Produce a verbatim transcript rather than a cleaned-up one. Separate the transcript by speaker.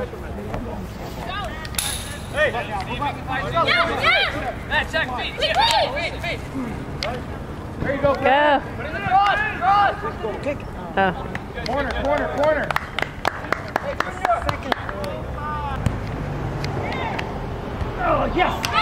Speaker 1: Hey! Yeah, yeah! That's check, feet, feet, feet! There you go,
Speaker 2: go!
Speaker 1: Put it in the cross, cross!
Speaker 3: Kick.
Speaker 2: Oh.
Speaker 3: Corner, corner, corner!
Speaker 1: Hey, Junior!
Speaker 3: Oh, yes!